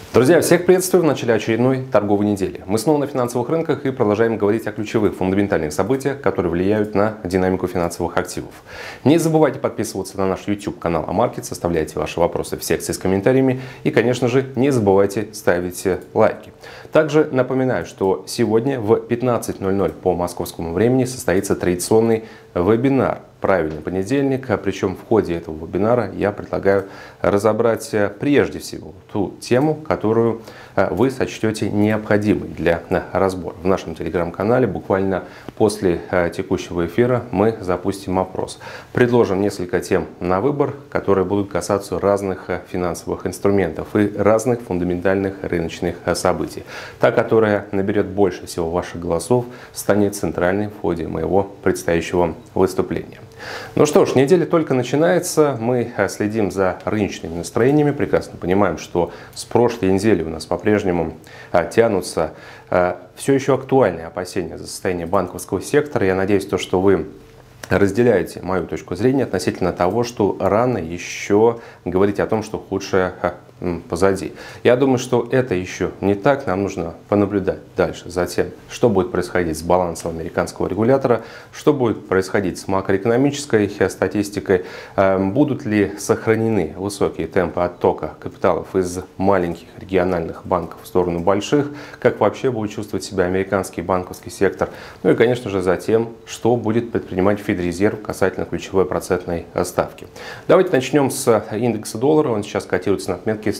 Друзья, всех приветствую в начале очередной торговой недели. Мы снова на финансовых рынках и продолжаем говорить о ключевых фундаментальных событиях, которые влияют на динамику финансовых активов. Не забывайте подписываться на наш YouTube канал Амаркет, оставляйте ваши вопросы в секции с комментариями и, конечно же, не забывайте ставить лайки. Также напоминаю, что сегодня в 15:00 по московскому времени состоится традиционный вебинар «Правильный понедельник», причем в ходе этого вебинара я предлагаю разобрать прежде всего ту тему, которую вы сочтете необходимой для разбора. В нашем телеграм-канале буквально после текущего эфира мы запустим опрос. Предложим несколько тем на выбор, которые будут касаться разных финансовых инструментов и разных фундаментальных рыночных событий. Та, которая наберет больше всего ваших голосов, станет центральной в ходе моего предстоящего выступления. Ну что ж, неделя только начинается, мы следим за рыночными настроениями, прекрасно понимаем, что с прошлой недели у нас по-прежнему тянутся все еще актуальные опасения за состояние банковского сектора. Я надеюсь, что вы разделяете мою точку зрения относительно того, что рано еще говорить о том, что худшее позади. Я думаю, что это еще не так. Нам нужно понаблюдать дальше за тем, что будет происходить с балансом американского регулятора, что будет происходить с макроэкономической статистикой, будут ли сохранены высокие темпы оттока капиталов из маленьких региональных банков в сторону больших, как вообще будет чувствовать себя американский банковский сектор, ну и, конечно же, за тем, что будет предпринимать Федрезерв касательно ключевой процентной ставки. Давайте начнем с индекса доллара. Он сейчас котируется на отметке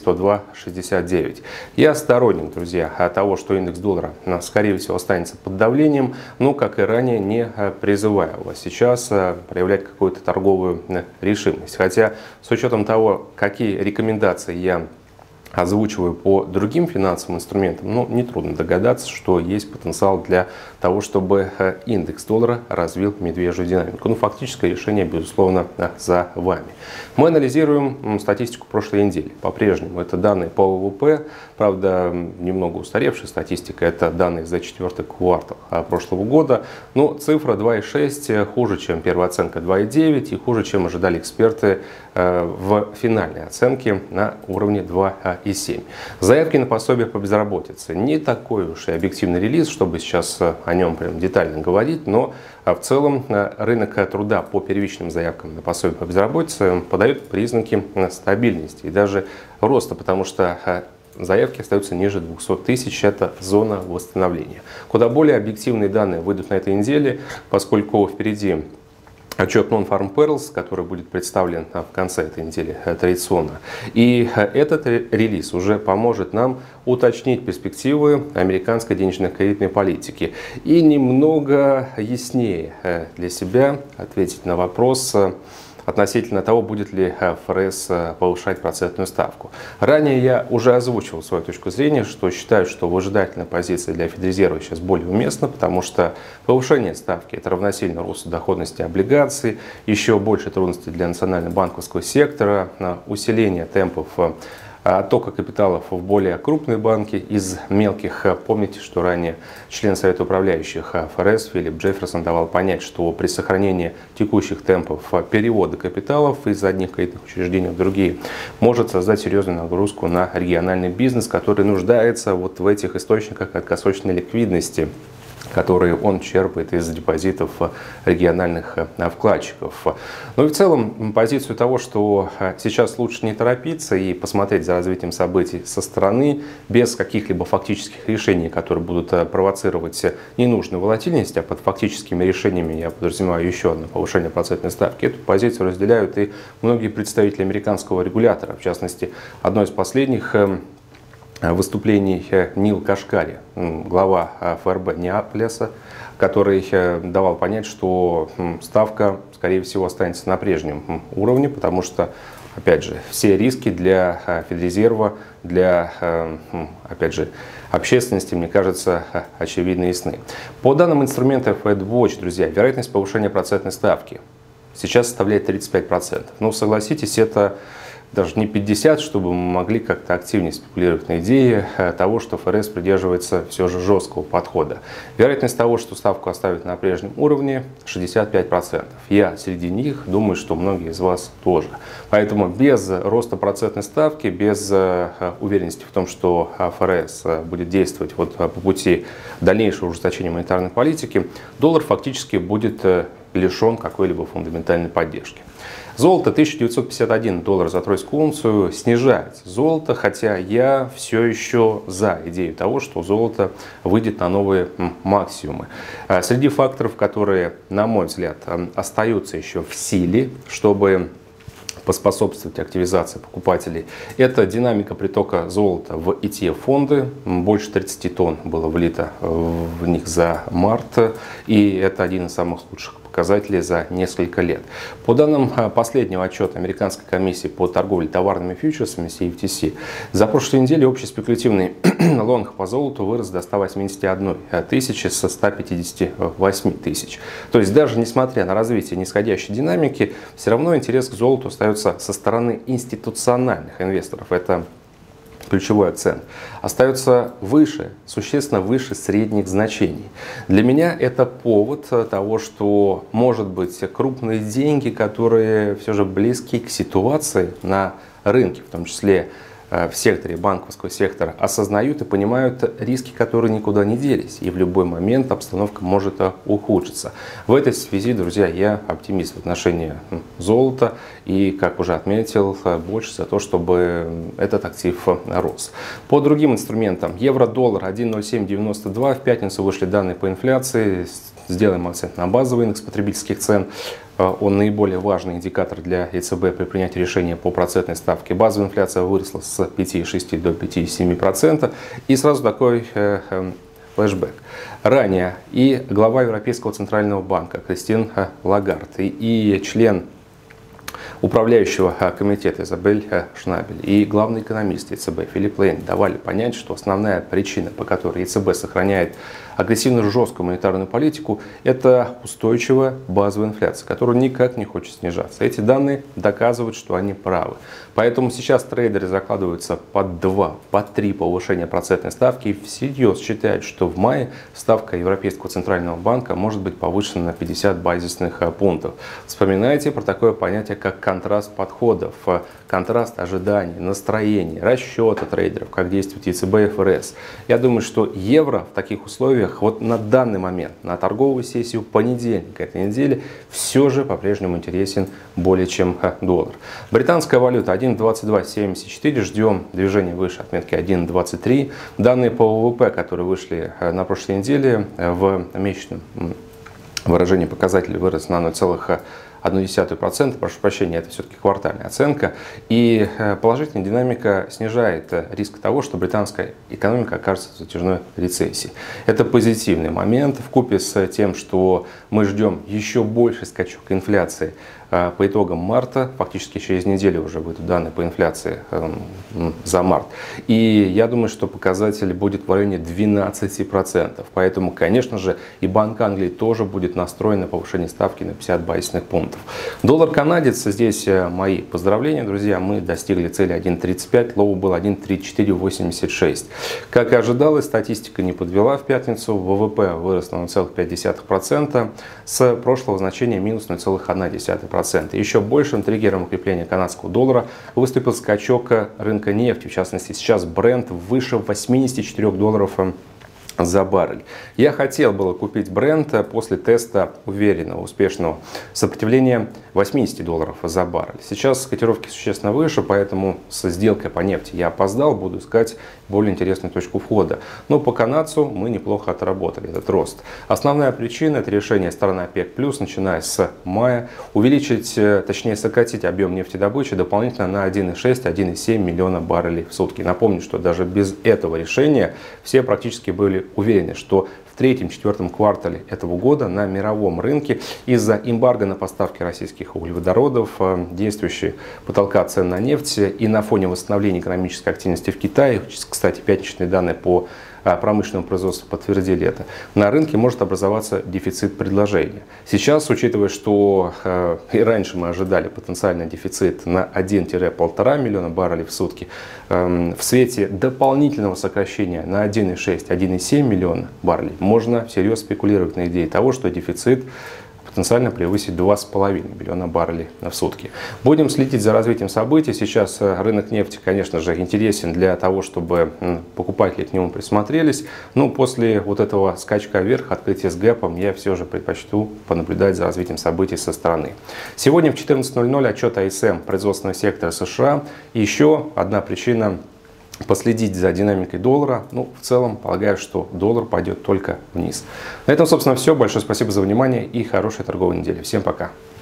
102.69. Я сторонник, друзья, того, что индекс доллара, скорее всего, останется под давлением, но, как и ранее, не призываю вас сейчас проявлять какую-то торговую решимость. Хотя, с учетом того, какие рекомендации я озвучиваю по другим финансовым инструментам, нетрудно догадаться, что есть потенциал для того, чтобы индекс доллара развил медвежью динамику. Фактическое решение, безусловно, за вами. Мы анализируем статистику прошлой недели. По-прежнему это данные по ВВП, правда, немного устаревшая статистика, это данные за четвертый квартал прошлого года. Но цифра 2,6 хуже, чем первая оценка 2,9 и хуже, чем ожидали эксперты в финальной оценке на уровне 2,7. Заявки на пособие по безработице. Не такой уж и объективный релиз, чтобы сейчас о нем прям детально говорить, но в целом рынок труда по первичным заявкам на пособие по безработице подает признаки стабильности и даже роста, потому что заявки остаются ниже 200 тысяч, это зона восстановления. Куда более объективные данные выйдут на этой неделе, поскольку впереди отчет Non-Farm Payrolls, который будет представлен в конце этой недели традиционно. И этот релиз уже поможет нам уточнить перспективы американской денежно-кредитной политики и немного яснее для себя ответить на вопрос относительно того, будет ли ФРС повышать процентную ставку. Ранее я уже озвучивал свою точку зрения, что считаю, что выжидательная позиция для Федрезерва сейчас более уместна, потому что повышение ставки – это равносильно росту доходности облигаций, еще больше трудностей для национально-банковского сектора, усиление темпов оттока капиталов в более крупные банки из мелких. Помните, что ранее член Совета управляющих ФРС Филипп Джефферсон давал понять, что при сохранении текущих темпов перевода капиталов из одних кредитных учреждений в другие может создать серьезную нагрузку на региональный бизнес, который нуждается вот в этих источниках краткосрочной ликвидности, которые он черпает из депозитов региональных вкладчиков. Ну и в целом позицию того, что сейчас лучше не торопиться и посмотреть за развитием событий со стороны, без каких-либо фактических решений, которые будут провоцировать ненужную волатильность, а под фактическими решениями я подразумеваю еще одно повышение процентной ставки. Эту позицию разделяют и многие представители американского регулятора. В частности, одно из последних выступлений Нил Кашкари, глава ФРБ Неаполиса, который давал понять, что ставка, скорее всего, останется на прежнем уровне, потому что, опять же, все риски для Федрезерва, для, опять же, общественности, мне кажется, очевидно ясны. По данным инструмента FedWatch, друзья, вероятность повышения процентной ставки сейчас составляет 35%. Ну, согласитесь, это даже не 50, чтобы мы могли как-то активнее спекулировать на идее того, что ФРС придерживается все же жесткого подхода. Вероятность того, что ставку оставят на прежнем уровне, 65%. Я среди них, думаю, что многие из вас тоже. Поэтому без роста процентной ставки, без уверенности в том, что ФРС будет действовать вот по пути дальнейшего ужесточения монетарной политики, доллар фактически будет лишен какой-либо фундаментальной поддержки. Золото 1951 доллар за тройскую унцию, снижается золото, хотя я все еще за идею того, что золото выйдет на новые максимумы. Среди факторов, которые, на мой взгляд, остаются еще в силе, чтобы поспособствовать активизации покупателей, это динамика притока золота в ETF-фонды. Больше 30 тонн было влито в них за март, и это один из самых лучших показателей за несколько лет. По данным последнего отчета Американской комиссии по торговле товарными фьючерсами CFTC, за прошлую неделю общий спекулятивный лонг по золоту вырос до 181 тысячи со 158 тысяч. То есть даже несмотря на развитие нисходящей динамики, все равно интерес к золоту остается со стороны институциональных инвесторов. Это ключевой акцент, остается выше, существенно выше средних значений. Для меня это повод того, что, может быть, крупные деньги, которые все же близки к ситуации на рынке, в том числе в секторе банковского сектора, осознают и понимают риски, которые никуда не делись. И в любой момент обстановка может ухудшиться. В этой связи, друзья, я оптимист в отношении золота. И, как уже отметил, больше за то, чтобы этот актив рос. По другим инструментам. Евро-доллар 1.0792. В пятницу вышли данные по инфляции. Сделаем акцент на базовый индекс потребительских цен. Он наиболее важный индикатор для ЕЦБ при принятии решения по процентной ставке. Базовая инфляция выросла с 5,6 до 5,7%. И сразу такой флешбэк. Ранее и глава Европейского центрального банка Кристин Лагард, и член управляющего комитета Изабель Шнабель и главный экономист ЕЦБ Филипп Лейн давали понять, что основная причина, по которой ЕЦБ сохраняет агрессивную жесткую монетарную политику, это устойчивая базовая инфляция, которая никак не хочет снижаться. Эти данные доказывают, что они правы. Поэтому сейчас трейдеры закладываются под 2, под 3 повышения процентной ставки и всерьез считают, что в мае ставка Европейского центрального банка может быть повышена на 50 базисных пунктов. Вспоминайте про такое понятие, как контраст подходов, контраст ожиданий, настроений, расчета трейдеров, как действует ЕЦБ и ФРС. Я думаю, что евро в таких условиях вот на данный момент, на торговую сессию понедельника этой недели, все же по-прежнему интересен более чем доллар. Британская валюта 1.2274, ждем движения выше отметки 1.23. Данные по ВВП, которые вышли на прошлой неделе, в месячном выражении показателей вырос на 0,1%. Прошу прощения, это все-таки квартальная оценка. И положительная динамика снижает риск того, что британская экономика окажется в затяжной рецессии. Это позитивный момент вкупе с тем, что мы ждем еще больший скачок инфляции по итогам марта. Фактически через неделю уже выйдут данные по инфляции за март. И я думаю, что показатель будет в районе 12%. Поэтому, конечно же, и Банк Англии тоже будет настроен на повышение ставки на 50 базисных пунктов. Доллар-канадец, здесь мои поздравления, друзья. Мы достигли цели 1.35, лоу был 1.3486. Как и ожидалось, статистика не подвела в пятницу. ВВП вырос на 0,5%, с прошлого значения минус 0,1%. Еще большим триггером укрепления канадского доллара выступил скачок рынка нефти. В частности, сейчас Brent выше 84 долларов за баррель. Я хотел было купить Brent после теста уверенного, успешного сопротивления 80 долларов за баррель. Сейчас котировки существенно выше, поэтому со сделкой по нефти я опоздал, буду искать более интересную точку входа. Но по канадцу мы неплохо отработали этот рост. Основная причина — это решение стороны ОПЕК+, начиная с мая, увеличить, точнее сократить объем нефтедобычи дополнительно на 1,6-1,7 миллиона баррелей в сутки. Напомню, что даже без этого решения все практически были уверены, что в третьем-четвертом квартале этого года на мировом рынке из-за эмбарго на поставки российских углеводородов, действующие потолка цен на нефть и на фоне восстановления экономической активности в Китае, кстати, пятничные данные по промышленного производства подтвердили это, на рынке может образоваться дефицит предложения. Сейчас, учитывая, что и раньше мы ожидали потенциальный дефицит на 1-1,5 миллиона баррелей в сутки, в свете дополнительного сокращения на 1,6-1,7 миллиона баррелей можно всерьез спекулировать на идее того, что дефицит потенциально превысить 2,5 миллиона баррелей в сутки. Будем следить за развитием событий. Сейчас рынок нефти, конечно же, интересен для того, чтобы покупатели к нему присмотрелись. Но после вот этого скачка вверх, открытия с гэпом, я все же предпочту понаблюдать за развитием событий со стороны. Сегодня в 14:00 отчет АСМ производственного сектора США. И еще одна причина последить за динамикой доллара. Ну, в целом, полагаю, что доллар пойдет только вниз. На этом, собственно, все. Большое спасибо за внимание и хорошей торговой недели. Всем пока.